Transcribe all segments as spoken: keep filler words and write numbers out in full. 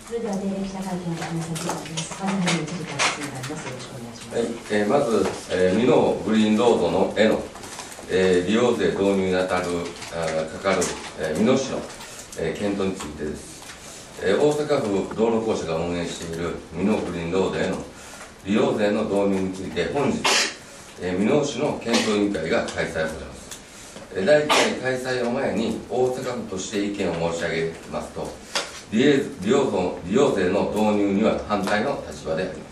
それでは定例記者会見を始めさせていただきます。まずはじめ知事から質問があります。よろしくお願いします。 はい、えー、まず、えー、ミノグリーンロードのへの、えー、利用税導入にあたるあかかる、えー、美濃市の、えー、検討についてです。えー、大阪府道路公社が運営しているミノグリーンロードへの利用税の導入について本日、えー、美濃市の検討委員会が開催されます。えー、だいいっかい開催を前に大阪府として意見を申し上げますと、利用利用税の導入には反対の立場であります。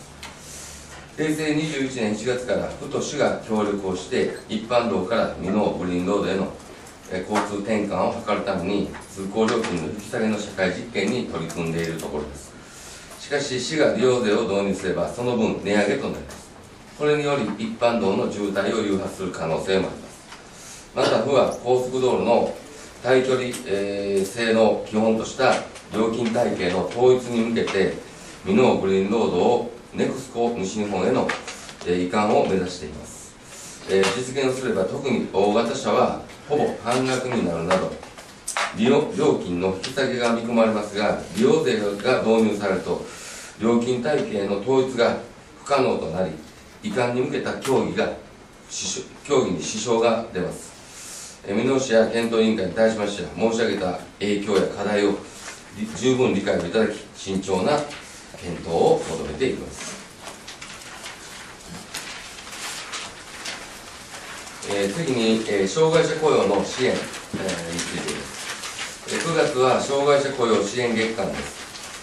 へいせいにじゅういちねんしちがつから府と市が協力をして一般道から美濃グリーンロードへの交通転換を図るために通行料金の引き下げの社会実験に取り組んでいるところです。しかし市が利用税を導入すればその分値上げとなります。これにより一般道の渋滞を誘発する可能性もあります。また府は高速道路の対距離、えー、性の基本とした料金体系の統一に向けて美濃グリーンロードをネクスコ西日本への、えー、移管を目指しています。えー、実現をすれば特に大型車はほぼ半額になるなど利用料金の引き下げが見込まれますが、利用税が導入されると料金体系の統一が不可能となり移管に向けた協議が協議に支障が出ます。美濃市や検討委員会に対しましては申し上げた影響や課題を十分理解をいただき慎重な検討を求めていきます。えー、次に、えー、障害者雇用の支援、えー、についてです。えー、くがつは障害者雇用支援月間です。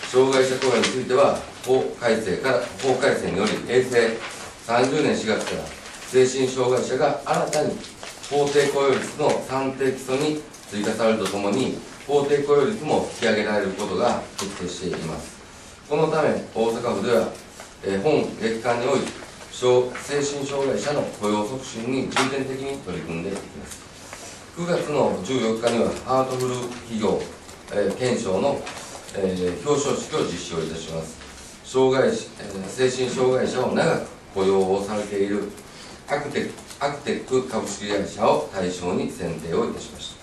障害者雇用については法改正から法改正によりへいせいさんじゅうねんしがつから精神障害者が新たに法定雇用率の算定基礎に追加されるとともに法定雇用率も引き上げられることが決定しています。このため大阪府では、えー、本月間において精神障害者の雇用促進に重点的に取り組んでいきます。くがつのじゅうよっかにはハートフル企業、えー、検証の、えー、表彰式を実施をいたします。障害、えー、精神障害者を長く雇用をされているアクテックアクテック株式会社を対象に選定をいたしました。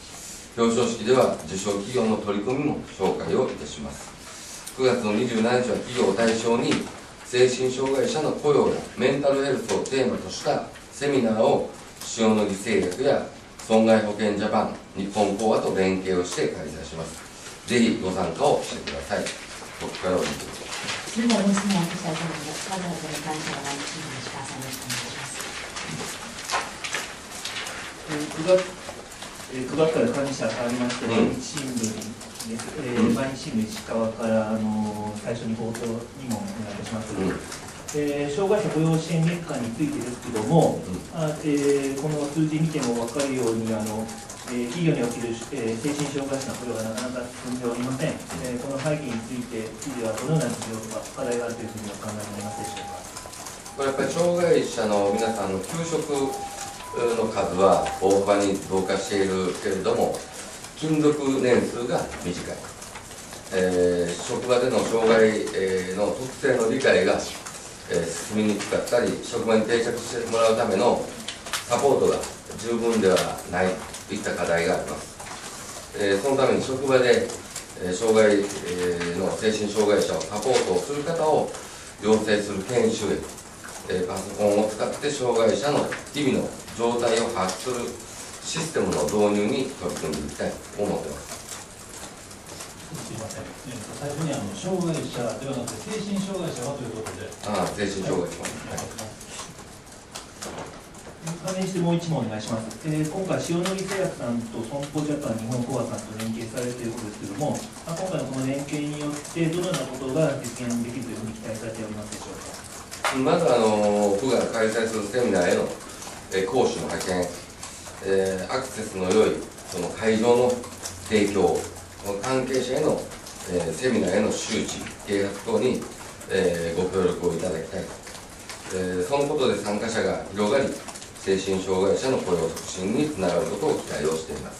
表彰式では受賞企業の取り組みも紹介をいたします。くがつのにじゅうしちにちは企業を対象に精神障害者の雇用やメンタルヘルスをテーマとしたセミナーを塩野義製薬や損害保険ジャパン、日本講和と連携をして開催します。ぜひご参加をしてください。ここからお見てください。 それではご質問をお聞きしたいと思います。まずはこれに関しては内務省の石川さん、よろしくお願いします。 くがつ、くがつから管理者変わりまして、毎日新聞です。えー、毎日新聞石川からあの最初に冒頭にもお願いいたします。うん、えー、障害者雇用支援月間についてですけども、うん、あえー、この数字見ても分かるようにあの、えー、企業における、えー、精神障害者の雇用がなかなか進んでおりません。えー、この背景について知事はどのような事情とか課題があるというふうにお考えになりますでしょうか。 これやっぱり障害者の皆さんの休職の数は大幅に増加しているけれども勤続年数が短い、えー、職場での障害の特性の理解が、えー、進みにくかったり職場に定着してもらうためのサポートが十分ではないといった課題があります。えー、そのために職場で、えー、障害、えー、の精神障害者をサポートをする方を養成する研修へ、えー、パソコンを使って障害者の日々の状態を把握するシステムの導入に取り組んでいきたいと思っています。 すみません、最初にあの障害者ではなくて精神障害者はということで。 ああ、精神障害者は。 関連してもう一問お願いします。えー、今回、塩野義製薬さんと損保ジャパン、日本コアさんと連携されるということですけれども、まあ、今回のこの連携によって、どのようなことが実現できるというふうに期待されておりますでしょうか。 まずあの府が開催するセミナーへの、えー、講師の派遣、えー、アクセスの良いその会場の提供、関係者への、えー、セミナーへの周知、啓発等に、えー、ご協力をいただきたい、えー、そのことで参加者が広がり、精神障害者の雇用促進につながることを期待をしています。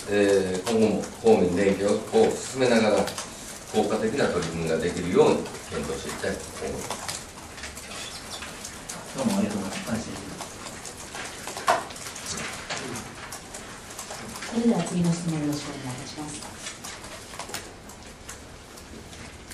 えー、今後も公民連携を進めながら、効果的な取り組みができるように検討していきたいと思います。 どうもありがとうございます。 それでは次の質問よろしくお願いいたします。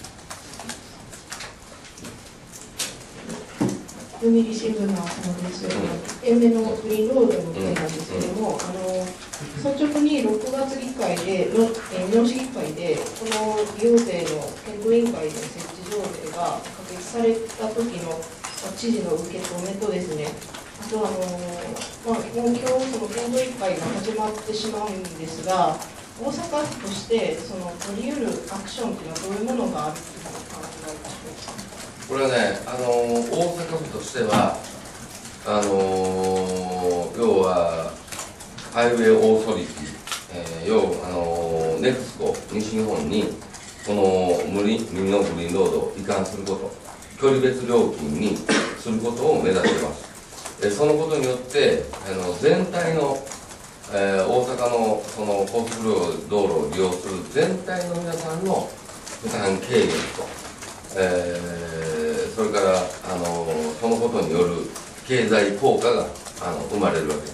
読売新聞の浅野です。いってんめのグリーンロードの件なんですけれども、あの率直にろくがつ議会で、のえー、見直し議会で、この利用税の検討委員会の設置条例が可決された時の知事の受け止めとですね、あとあの、まあ、もう今日その検討委員会が始まってしまうんですが、大阪府としてその取り得るアクションというのはどういうものがあるというのを考えたでしょうか。 これはね、あの大阪府としては、あの要はハイウェイオーソリティ、えー、要あのネクスコ西日本にこの無理ミノグリーンロードを移管すること、距離別料金にすることを目指しています。えそのことによってあの全体の、えー、大阪のその高速道路を利用する全体の皆さんの負担軽減と、えーそれからあのそのことによる経済効果があの生まれるわけです。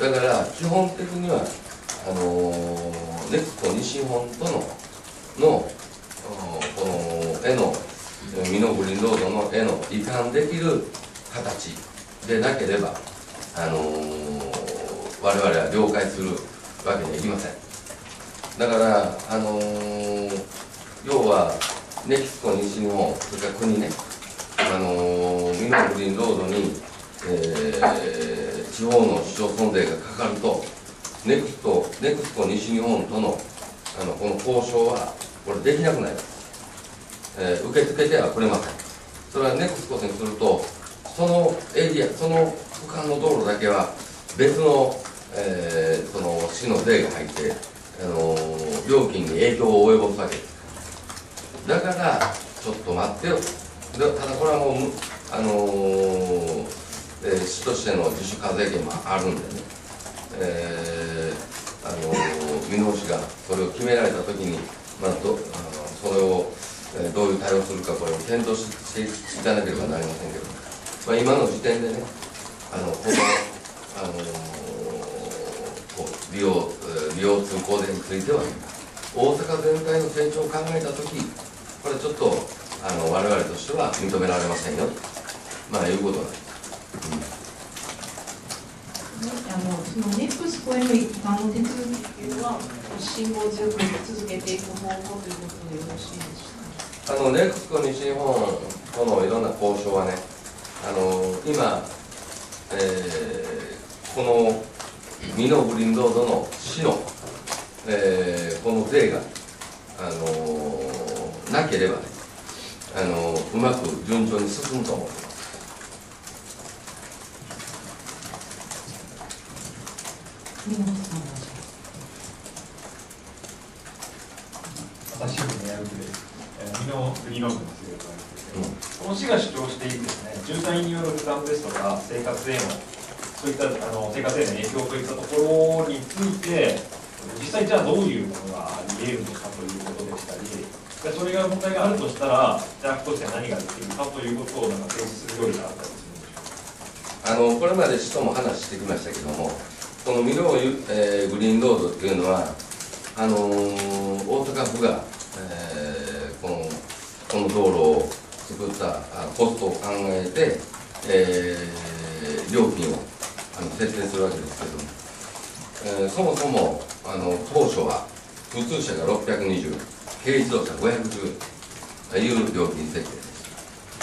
だから基本的にはあのネクスコ西日本とののこの絵のミノグリーンロードの絵の移管できる形でなければあの我々は了解するわけにはいきません。だからあの要はネクスコ西日本それから国ね、あのー、ミノグリーンロードに、えー、地方の市町村税がかかるとネクスコ、ネクスコ西日本との、あのこの交渉はこれできなくなります、えー、受け付けてはくれません。それはネクスコにするとそのエリア、その区間の道路だけは別の、えー、その市の税が入って、あのー、料金に影響を及ぼすわけです。だからちょっと待ってよと。ただこれはもう、あのーえー、市としての自主課税権もあるんでね、えーあのー、見直しがそれを決められたときに、まあ、どあのそれを、えー、どういう対応するかこれを検討していかなければなりませんけど、まあ、今の時点でね、あのこの、あのー、こう利用利用通行税については大阪全体の成長を考えたとき、これちょっとあの我々としては認められませんよと、まあいうことなんです。 あのそのネクスコへの移管の手続きは辛抱強く続けていく方法ということでよろしいでしょうか。 あのネクスコ西日本とのいろんな交渉はね、あの今、えー、このミノグリーンロードの市の、えー、この税があのなければね、あのうまく順調に進むと思ってます。 朝日新聞のやるで、ミノグリーンロードについてなんですけど、うん、この市が主張しているですね、渋滞による負担ですとか、生活への、そういったあの生活への影響といったところについて、実際じゃあどういうものがあり得るのかということでしたり、それが問題があるとしたら、じゃあ、として何ができるかということをなんか提示するようになったりするんでしょうか。あのこれまで市とも話してきましたけども、このミノ、えー、グリーンロードっていうのは、あのー、大阪府が、えー、このこの道路を作ったコストを考えて、えー、料金をあの設定するわけですけども、えー、そもそもあの当初は普通車がろっぴゃくにじゅうえん、軽自動車ごひゃくじゅうえんという料金設定です。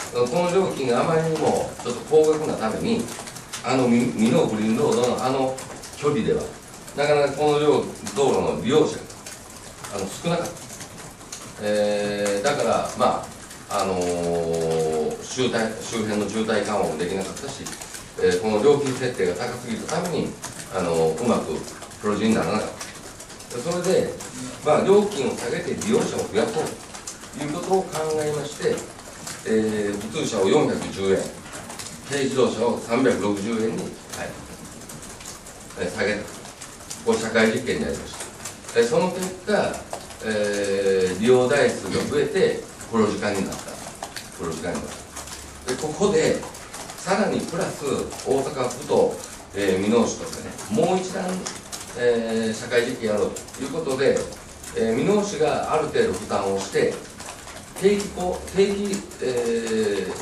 この料金があまりにもちょっと高額なために、あのミノグリーンロードのあの距離ではなかなかこの道路の利用者があの少なかった、えー、だからまああのー、周辺周辺の渋滞緩和もできなかったし、えー、この料金設定が高すぎたために、あのー、うまく黒字にならなかった。それで、まあ、料金を下げて利用者を増やそうということを考えまして、えー、普通車をよんひゃくじゅうえん、軽自動車をさんびゃくろくじゅうえんに、はいえー、下げた、これ社会実験になりました。えー、その結果、えー、利用台数が増えて黒字化になった黒字化になったで、ここでさらにプラス大阪府と、えー、箕面市とかね、もう一段えー、社会実験やろうということで、えー、箕面市がある程度負担をして定期こ定期、えー、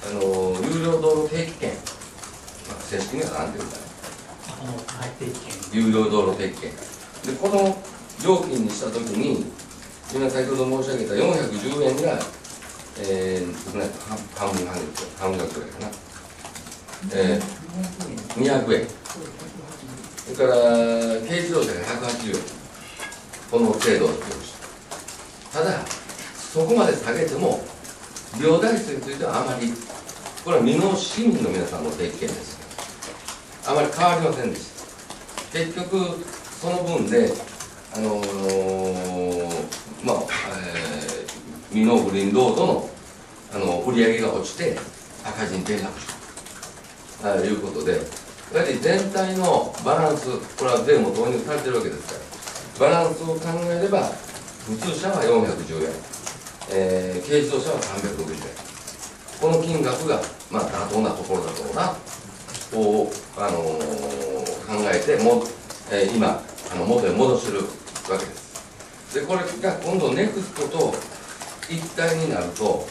あの有料道路定期券、まあ、正式には何て言うんだろあの、はい、定期券。 う、有料道路定期券で、この料金にしたときに、今先ほど申し上げたよんひゃくじゅうえんが、えー、少ない半分半ですよ、半分ぐらいかな、えー、にひゃくえん、それから軽自動車がひゃくはちじゅうえん、この制度を利用して、ただ、そこまで下げても、利用台数についてはあまり、これは箕面市民の皆さんの定期券です。あまり変わりませんでした。結局、その分で、あのー、まあ、えー、箕面グリーンロードの、あの売り上げが落ちて、赤字に転落したということで、やはり全体のバランス、これは税も導入されているわけですから、バランスを考えれば、普通車はよんひゃくじゅうえん、えー、軽自動車はさんびゃくろくじゅうえん、この金額が、まあ、妥当なところだろうな、こう、あのー、考えても、えー、今、あの元に戻してるわけです。で、これが今度、ネクストと一体になると、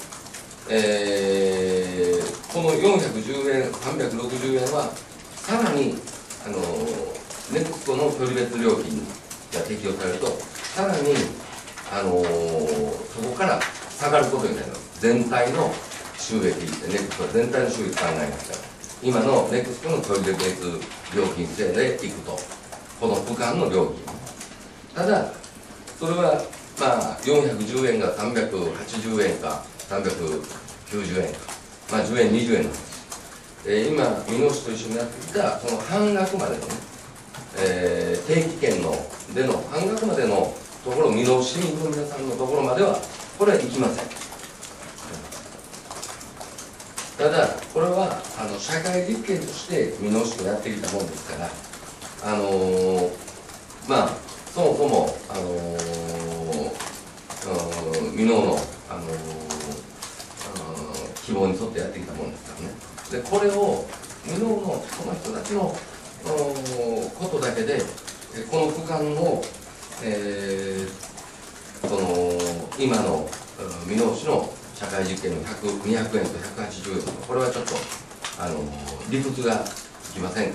えー、このよんひゃくじゅうえん、さんびゃくろくじゅうえんは、さらに、あのー、ネクストの距離別料金が適用されると、さらに、あのー、そこから下がることになります。全体の収益、ネクストは全体の収益考えますから、今のネクストの距離別料金制でいくと、この区間の料金。ただ、それは、まあ、よんひゃくじゅうえんがさんびゃくはちじゅうえんか、さんびゃくきゅうじゅうえんか、まあ、じゅうえん、にじゅうえんの話。えー、今、箕面市と一緒にやってきた、その半額までのね、えー、定期券のでの半額までのところ、箕面市民の皆さんのところまでは、これは行きません。ただ、これはあの社会実験として箕面市とやってきたもんですから、あのー、まあ、そもそも、あのー、箕面の、あのー、希望に沿ってやってきたもんですからね。で、これを箕面のその人たちのことだけで、この区間の、えー、その今の箕面市の社会実験のにひゃくえんとひゃくはちじゅうえん、これはちょっとあの理屈がつきませんから、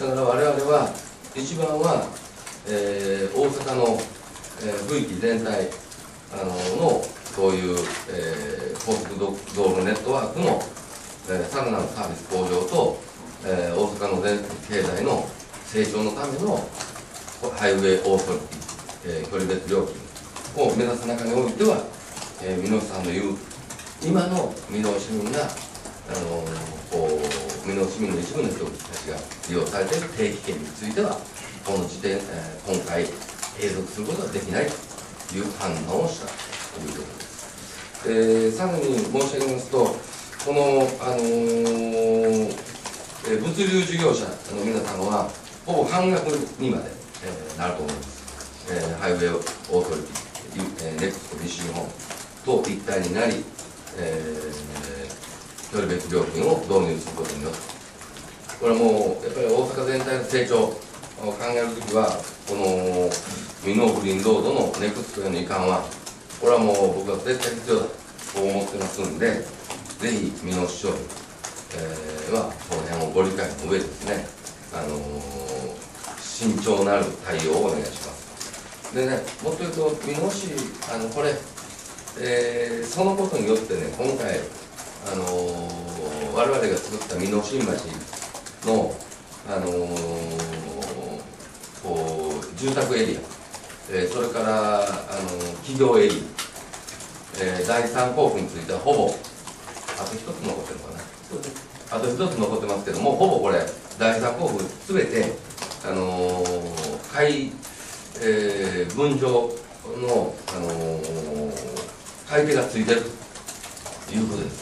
だから我々は一番は、えー、大阪の、えー、区域全体あののそういう、えー、高速道路ネットワークの、えー、さらなるサービス向上と、えー、大阪の全経済の成長のためのハイウェイオーソリティ、えー、距離別料金を目指す中においては、えー、箕面さんの言う今の箕面市民が、あのー、こう箕面市民の一部の人たちが利用されている定期券についてはこの時点、えー、今回継続することができないという判断をしたということです。えー、さらに申し上げますと、この、あのーえー、物流事業者の皆さんはほぼ半額にまで、えー、なると思います。えー、ハイウェイオーソリティ、えー、ネクスト西日本と一体になり、えー、距離別料金を導入することによって、これはもうやっぱり大阪全体の成長を考えるときは、この箕面グリーンロードのネクストへの移管は、これはもう僕は絶対必要だと思ってますんで、ぜひ箕面市長、えー、はその辺をご理解の上ですね、あのー、慎重なる対応をお願いします。でね、もっと言うと、箕面市、あのこれ、えー、そのことによってね、今回、あのー、我々が作った箕面新橋の、あのー、こう住宅エリア、えー、それから、あのー、企業エリア、えー、第三工区についてはほぼ、あと一つ残ってるのかな。あと一つ残ってますけども、ほぼこれ、第三工区すべて、あのー、買えー、分譲の、あのー、買い手がついてるということです。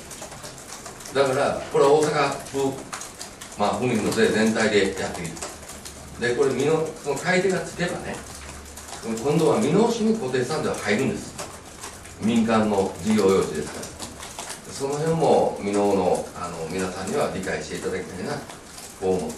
だから、これは大阪府、まあ、府民の税全体でやっている。で、これ、その買い手がつけばね、今度は箕面市に固定資産税は入るんです。民間の事業用地ですから。その辺も箕面の、あの皆さんには理解していただきたいなと思っています。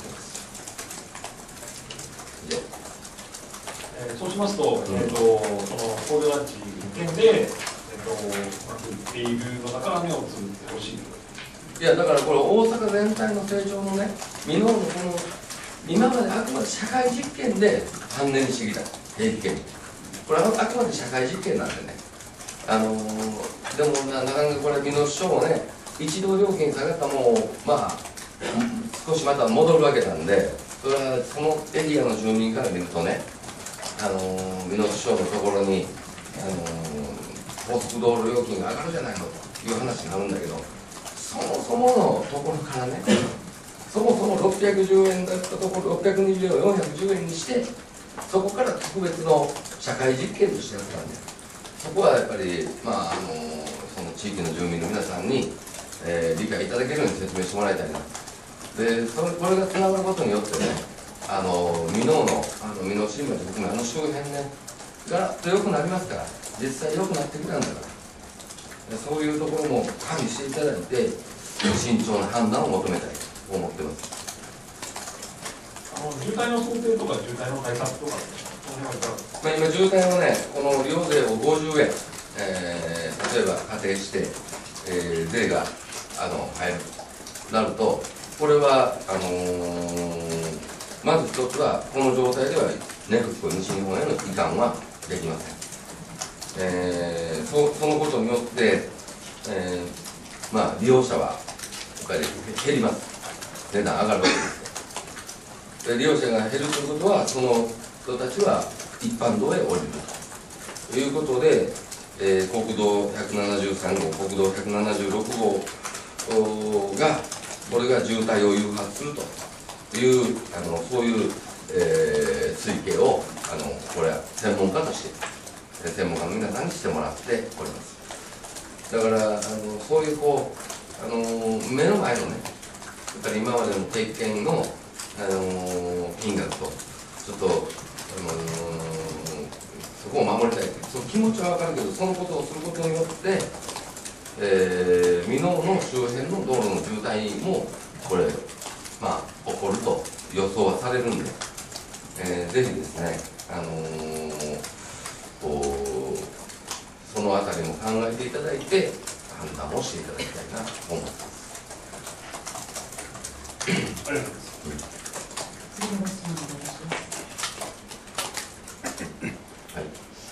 以上。 えー、そうしますと、うん、えーとそのコールランチ一件で、えーとまあ、売っているのだから目をつぶってほしいといやだからこれ大阪全体の成長のね、箕面のこの今まであくまで社会実験でさんねんにしてきた定期券、これはあくまで社会実験なんでね、あのー、でもななかなかこれ箕面市長もね、一度料金下がったもうまあ少しまた戻るわけなんで、それはそのエリアの住民から見るとね、あのー、箕面市長のところに、あのー、高速道路料金が上がるじゃないのという話になるんだけど、そもそものところからね、そもそもろっぴゃくじゅうえんだったところろっぴゃくにじゅうえんをよんひゃくじゅうえんにして、そこから特別の社会実験としてやったんで、そこはやっぱり、まああのー、その地域の住民の皆さんに、えー、理解いただけるように説明してもらいたいな。でそれこれがつながることによってね、あの箕面のあの箕面新町含めあの周辺ねが良くなりますから、実際良くなってきたんだから、そういうところも加味していただいて慎重な判断を求めたいと思ってます。 あの渋滞の想定とか渋滞の対策とか、その辺はいかがですか。 まあ、今渋滞はね、この利用税をごじゅうえん、えー、例えば仮定して、えー、税があの入るなると、これはあのー、まず一つはこの状態ではネクスコ西日本への移管はできません。えー、そ, そのことによって、えー、まあ利用者はやっぱり減ります。値段上がるわけです。で利用者が減るということは、その人たちは一般道へ降りるということで、えー、国道ひゃくななじゅうさんごう、国道ひゃくななじゅうろくごうがこれが渋滞を誘発するというあのそういう、えー、推計をあのこれは専門家として専門家の皆さんにしてもらっております。だからあのそういうこうあの目の前のね、やっぱり今までの定期券の、あの金額とちょっと、あのそこを守りたい、その気持ちは分かるけど、そのことをすることによってえー、箕面の周辺の道路の渋滞もこれ、まあ、起こると予想はされるんで、えー、ぜひですね、あのー、こうそのあたりも考えていただいて判断をしていただきたいなと思ってます。 ありがとうございます。 次の質問お願いします。 はい。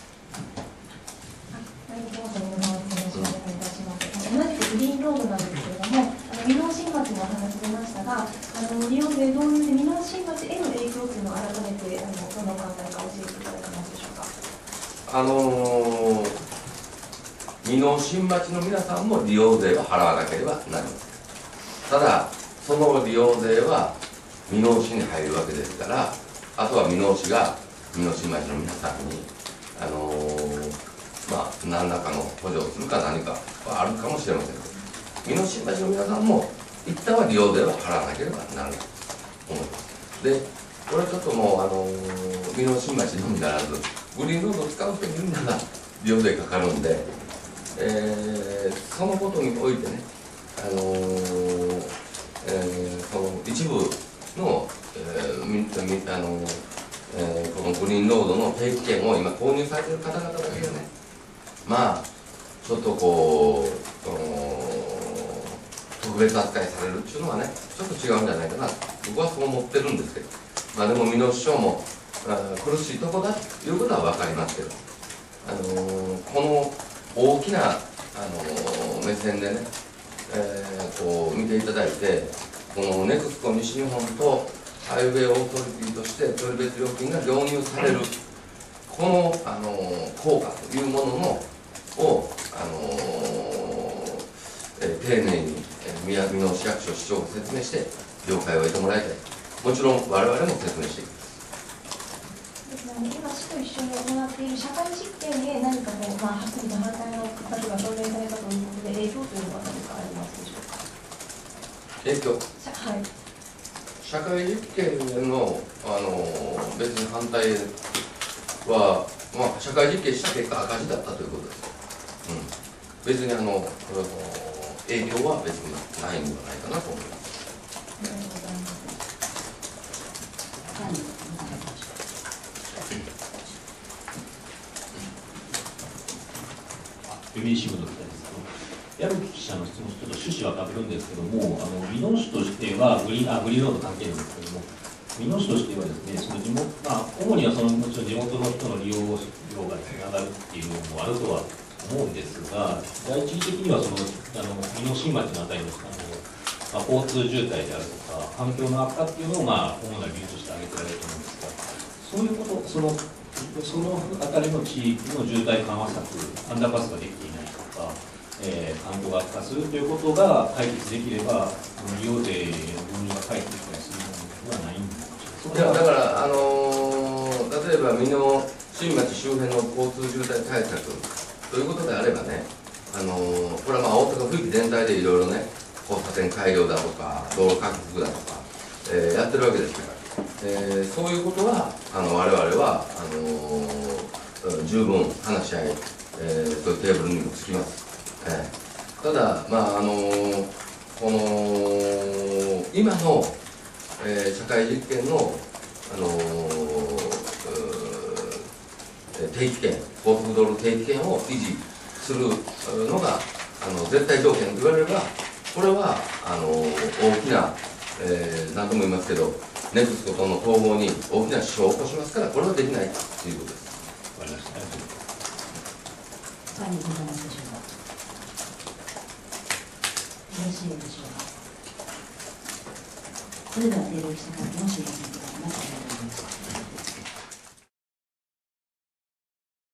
同じくグリーンロードなんですけれども、あの箕面新町のお話出ましたが、あの利用税導入で箕面新町への影響というのを改めてあのどの考えか教えていただけますでしょうか。 あのー、箕面新町の皆さんも利用税は払わなければなりません。ただその利用税は箕面市に入るわけですから、あとは箕面市が箕面新町の皆さんにあのーまあ、何らかの補助をするか何かはあるかもしれませんけど、箕面新町の皆さんも一旦は利用税は払わなければならないと思います。で、これはちょっともう、あのー、箕面新町のみならず、グリーンロードを使う人みんなが利用税かかるんで、えー、そのことにおいてね、あのーえー、その一部の、えーみみあのーえー、このグリーンロードの定期券を今購入されている方々だけでね、まあちょっとこう特別扱いされるっていうのはね、ちょっと違うんじゃないかな、僕はそう思ってるんですけど、まあでも箕面市長も苦しいとこだということは分かりますけど、あのー、この大きな、あのー、目線でね、えー、こう見ていただいて、このネクスコ西日本とハイウェイオートリティとして取り別料金が導入される、この、あのー、効果というもののを、あのーえー、丁寧に、えー、宮城の市役所市長が説明して了解を得てもらいたい。もちろん我々も説明していきます。 今、市と一緒に行っている社会実験で何かこう、まあ、発議の反対の方が証明されたということで影響というのは何かありますでしょうか。 影響、 はい、 社会実験の、あのー、別に反対は、まあ、社会実験した結果赤字だったということです。うん、別にあの影響は別にないんではないかなと思います。 ありがとうございます。 読売新聞の記者です。 矢吹記者の質問、ちょっと趣旨はかぶるんですけども、あの箕面市としてはグリーン、あグリーンロード関係なんですけども、箕面市としてはですね、その地元、まあ、主にはそのもちろん地元の人の利用量がつながるっていうのもあるとは思うんですが、第一義的にはそのあの箕面新町のあたりのあの、まあ、交通渋滞であるとか、環境の悪化っていうのを、まあ、主な理由として挙げてられると思うんですが、そういうこと、そのそのあたりの地域の渋滞緩和策、アンダーパスができていないとか、えー、環境が悪化するということが解決できれば、利用税の導入が解決するものではないんですか。 いやだから、あのー、例えば箕面新町周辺の交通渋滞対策ということであればね、あのー、これはまあ大阪府域全体でいろいろね、交差点改良だとか、道路拡幅だとか、えー、やってるわけですから。えー、そういうことはあの我々はあのー、十分話し合い、えー、そういうテーブルにもつきます、えー、ただ、まああのー、この今の、えー、社会実験の、あのー、定期券、高速道路定期券を維持するのがあの絶対条件と言われれば、これはあのー、大きな、えー、何度も言いますけど、ネクスコとの統合に大きな支障を起こしますから、これはできないということです。 わかりました。 他にございますでしょうか。よろしいでしょうか。それでは、定例記者会見を終了させていただきます。